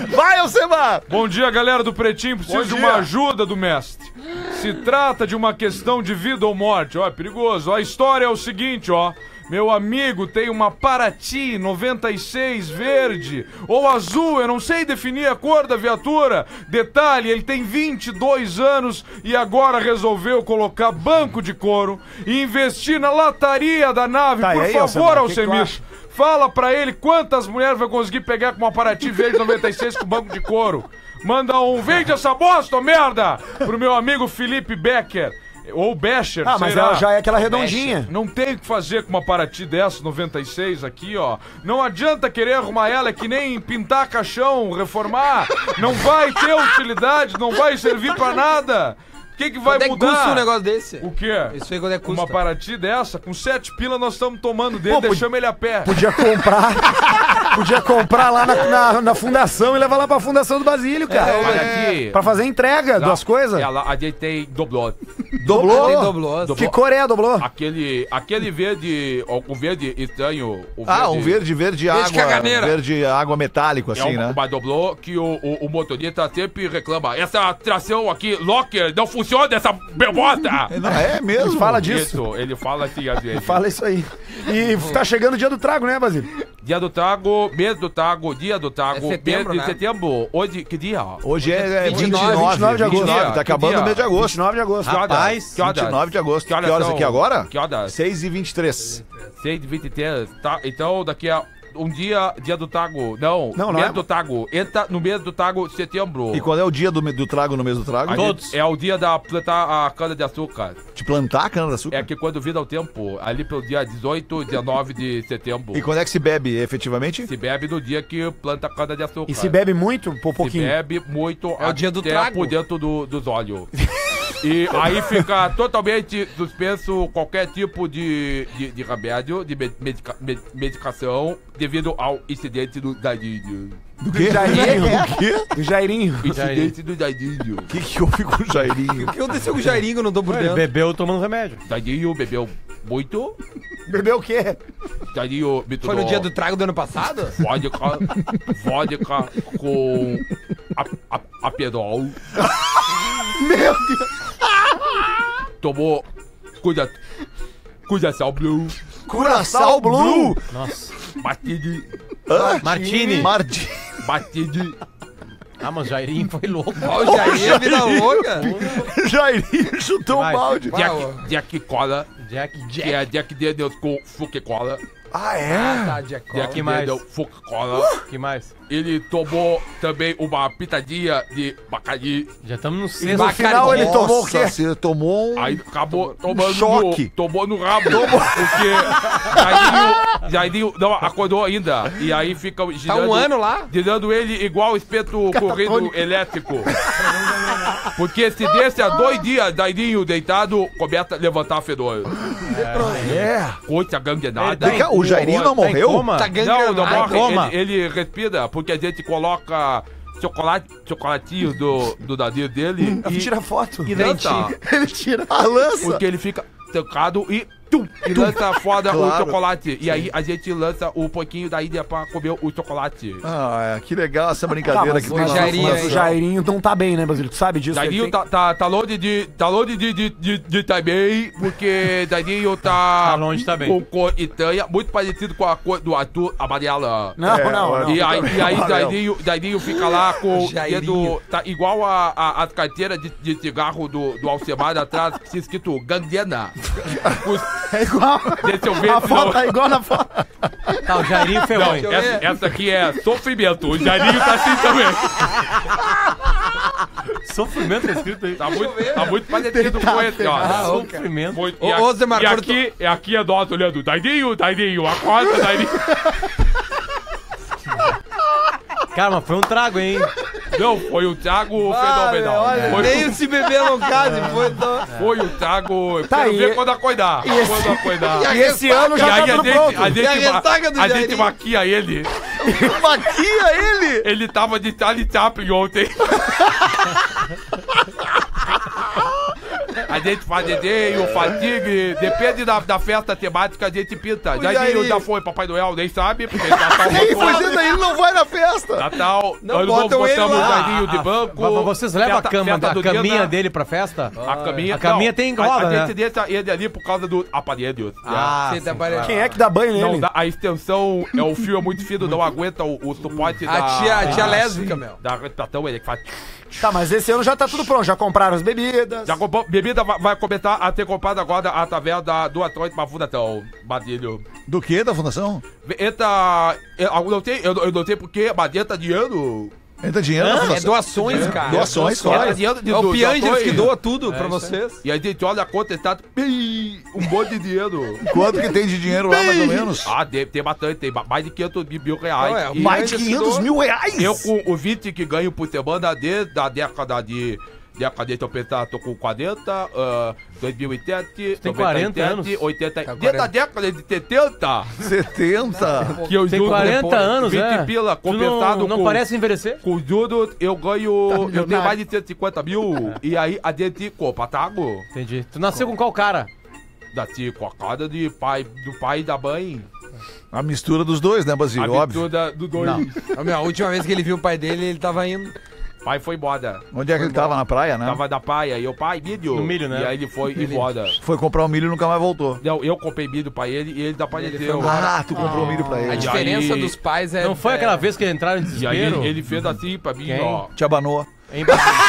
Vai, Alcemar! Bom dia, galera do Pretinho. Preciso de uma ajuda do mestre. Se trata de uma questão de vida ou morte. Ó, é perigoso. A história é o seguinte, ó. Meu amigo tem uma Paraty 96 verde ou azul, eu não sei definir a cor da viatura. Detalhe, ele tem 22 anos e agora resolveu colocar banco de couro e investir na lataria da nave. Tá, Por aí, favor, Alcemar, Alcemir, fala pra ele quantas mulheres vai conseguir pegar com uma Paraty verde 96 com banco de couro. Manda um, vende essa bosta, ô merda, pro meu amigo Felipe Becker. Ou Becher, Ah, mas será? ela já é aquela redondinha. Não tem o que fazer com uma Paraty dessa, 96 aqui, ó. Não adianta querer arrumar ela, é que nem pintar caixão, reformar. Não vai ter utilidade, não vai servir pra nada. O que vai Quanto mudar? é que custa um negócio desse? O quê? Isso aí quando é que custa? Uma Paraty dessa, com 7 pila nós estamos tomando dele, Pô, deixamos ele a pé. Podia comprar lá na fundação e levar lá pra fundação do Basílio, cara. Olha aqui. Pra fazer entrega das coisas. A gente tem doblô. Doblô? Tem doblô. Que cor é, doblô? Aquele verde, o verde estranho. Um verde água. caganeira. Verde água metálico, assim, né? Uma doblô que o motorista sempre reclama. Essa tração aqui, locker, não funciona essa bebota. Não, é mesmo? Fala disso. Isso, ele fala assim às vezes. Fala isso aí. E tá chegando o dia do trago, né, Basílio? Dia do trago, mês do trago, dia do trago. É setembro, mês de né? setembro. Hoje, que dia? Hoje é 29 de agosto. Tá acabando o mês de agosto. 29 de agosto. Rapaz, que horas? 29 de agosto. Que Que horas são? aqui agora? Que horas? 6h23. 6h23. Tá, então daqui a um dia do trago. Não mês é. do trago. Entra no mês do trago, setembro. E qual é o dia do trago no mês do trago? É o dia da plantar a cana-de-açúcar. De plantar a cana-de-açúcar? É que quando vira o tempo, ali pelo dia 18, 19 de setembro. E quando é que se bebe, efetivamente? Se bebe no dia que planta a cana-de-açúcar. E se bebe muito, por Se pouquinho. bebe muito É o dia do até trago. por dentro dos olhos. E aí fica totalmente suspenso qualquer tipo de remédio, de medicação, devido ao incidente do Dadinho. Do quê? Jairinho. O quê? Do Jairinho. Incidente do Dadinho. O que houve com o Jairinho? O que aconteceu com o Jairinho? Eu não tô por Ele dentro. bebeu tomando remédio. Dadinho bebeu muito. Bebeu o quê? Dadinho me Foi no dia do trago do ano passado? Vodka com apedol. Meu Deus. Tomou Curaçao Blue. Curaçao Blue. Nossa. Batide. Martini. Batide. Ah, mas o Jairinho foi louco. Ó, o Jairinho é vida louca. Jairinho chutou Vai. um balde. Jack Cola. Que é Jack Daniels com Fuque Cola. Ah, é? Tá, Jack Jack que mais? Daniels Fuque Cola. Que mais? Ele tomou também uma pitadinha de Bacardi. Já estamos no No sexto. final ele tomou o quê? Você tomou um... Aí acabou tomando choque. tomou no rabo. Porque Jairinho não acordou ainda. E aí fica Tá girando, um ano lá? girando ele igual espeto correndo elétrico. Porque se desse há 2 dias, Jairinho deitado, começa a levantar fedor. É. Coisa ganguenada. Vem cá, o Jairinho não Tá em morreu? coma? Tá Não, não gangrenado. morre. Ele respira porque a gente coloca chocolatinho do dadinho dele Eu tira foto. e lança. Ele tira. A lança. Porque ele fica trancado e lança fora o Claro. chocolate. E aí a gente lança um pouquinho da ilha pra comer o chocolate. Ah, que legal essa Tá, brincadeira mas que o tem lá na Jairinho fundação. o Jairinho não tá bem, né, Basílio? Tu sabe disso? Daninho Ele tem- tá longe de tá bem, porque Daninho tá Tá longe, tá bem. com cor estranha, muito parecido com a cor do Arthur amarela. Não. E aí Daninho fica lá com o Jairinho. dedo, tá igual as carteiras de cigarro do Alcemar atrás, que se escrito gangrena. É igual. Deixa eu ver A se foto não... tá igual na foto. Tá, o Jairinho ferrou. hein? Essa aqui é sofrimento. O Jairinho tá assim também. Sofrimento é escrito aí. Tá muito parecido com esse, ó. Sofrimento. Muito, Ô, ô, Zé Marco, e aqui é nós olhando. Dairinho, acorda, Dairinho. Cara, mas foi um trago, hein? Não, foi o Thiago fenomenal. Nem se beber no caso, foi... Foi o Thiago. Tá Quero aí. ver quando acordar. Quando acordar. E esse ano E já aí tá tudo pronto. a E a ressaca do gente Jairinho? maquia ele. Maquia ele! Ele tava de Charlie Chaplin ontem. A gente faz desenho, fatigue, depende da festa temática, a gente pinta. O Jair. Já foi Papai Noel, nem sabe, porque Natal Ei, botou. mas daí ele não vai na festa. Natal, Não ano novo botam ele botamos o lá. Jairinho de banco. Mas vocês levam festa- a festa do dia caminha da- dele pra festa? A caminha, A caminha tem roda, A né? gente deixa ele ali por causa do aparelho. Ah, Você tá parecendo- Quem é que dá banho Não, nele? a extensão, o fio é muito fino, não aguenta o suporte A tia lésbica, meu. da respiração, ele que faz... Tá, mas esse ano já tá tudo pronto. Já compraram as bebidas. Já comprou, bebida vai começar a ter comprado agora através do Atlântico pra Fundação, Badilho. Do que da fundação? Eita, eu não sei porque, mas entra dinheiro. Entra dinheiro na É fundação. doações, cara. Doações, Entra claro. dinheiro de É o do- Pianges doações. que doa tudo pra vocês. E a gente olha a conta e tá um monte de dinheiro. Quanto que tem de dinheiro lá, mais ou menos? Ah, tem bastante, tem mais de 500 mil reais. Não, é, E Mais de 500 mil reais? eu com o 20 que ganho por semana desde a década de... Década eu pensar, tô com 40, 2007, tem 40 anos? 80, Tá desde a 40. década de 70, 70. que eu Tem juro 40 depois, anos, 20 é. pila, Tu compensado não com... parece envelhecer? Com juros, eu ganho. Eu tenho milionário. mais de 150 mil. E aí a gente compra tago. Entendi. Tu nasceu com qual cara? Nasci com a cara do pai e da mãe. A mistura dos dois, né, A Basílio? Óbvio. mistura do dois. Ô, meu, a última vez que ele viu o pai dele, ele tava indo. Pai foi embora. Onde é que ele tava? Na praia, né? Tava da praia. E eu, pai, milho. No milho, né? E aí ele foi embora. Foi comprar o milho e nunca mais voltou. Não, eu comprei milho pra ele e ele desapareceu. Ah, tu comprou milho pra A ele. diferença aí- dos pais é. Não foi aquela vez que entraram em E aí desespero? ele fez assim pra mim, Quem? ó. Te abanou. Hein, Basílio?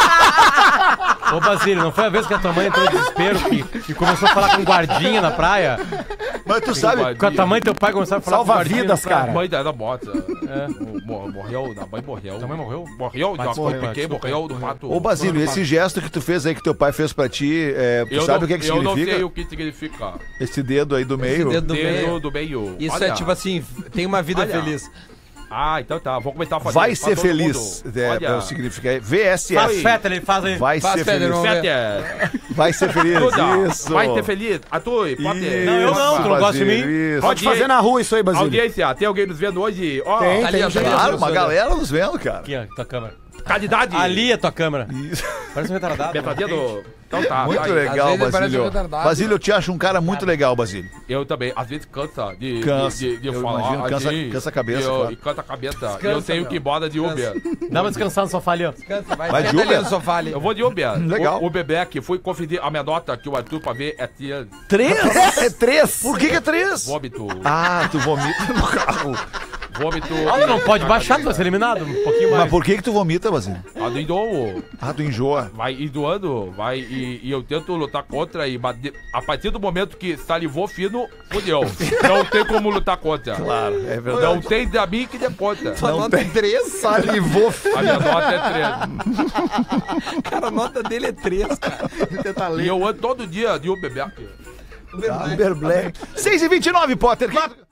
Ô, Basílio, não foi a vez que a tua mãe entrou em desespero e começou a falar com guardinha na praia? Mas tu sabe... guarda- Com a tua mãe e teu pai começaram a falar Salva com guardinha vidas, na praia? cara. A mãe dela morta. É. Morreu, a mãe morreu. Tua mãe morreu? Morreu? Mas Não, morreu, porque desculpa. morreu do mato. Ô, Basílio, esse gesto que tu fez aí, que teu pai fez pra ti, tu Eu sabe não- o que é que Eu não significa? sei o que significa. Esse dedo aí do meio? dedo do meio. Dedo do meio. Isso Olha. é tipo assim, tem uma vida Olha. feliz. Ah, então tá. Vou começar a fazer Vai isso pra ser todo feliz. mundo. É, Olha. o significa VSF. Faz feta, ele faz aí. Vai Faz ser Federer, feliz. vamos ver. Fete. Vai ser feliz. Duda, Isso. vai ser feliz. Atue, pode. Isso, Não, eu não, tu não gosta de mim? Basílio, isso. Pode fazer na rua isso aí, Basílio. Audiência, tem alguém nos vendo hoje? Ó, Tem, Tá ali, ó, tem. tá ali, ó. Claro, uma galera nos vendo, cara. Aqui, ó, tua câmera. qualidade. Ali é tua câmera. Isso. Parece um retardado. Metadinho. Então tá. Muito vai. legal, Às vezes ele parece Basílio. um retardado. Basílio, eu te acho um cara muito legal, Basílio. Eu também, às vezes cansa de Eu falar. imagino, cansa a cabeça, claro. E cansa a cabeça. Descansa, eu tenho meu. que ir embora de Uber. Dá uma descansada no sofá ali, ó. Descansa, vai Vai de senta ali Uber? no sofá ali. Eu vou de Uber. Legal. O Bebeck, fui conferir a minha nota que o Arthur pra ver é tia 3? É 3. Por que é 3? vômito. Ah, tu vomita no carro. Vômito. Ah, não pode baixar, tu vai ser eliminado. Um pouquinho mais. Mas por que tu vomita, Basílio? A do Indoo. Ah, tu enjoa. Vai endoando, vai e eu tento lutar contra e a partir do momento que salivou fino, fudeu. Não tem como lutar contra. Claro, é verdade. Não tem da mim que dê contra. Sua Não nota tem. é 3, Salivou. A minha nota é 3. cara. A nota dele é 3, cara. E eu ando todo dia de um Bebeck. Uber Black. 6h29, Potter.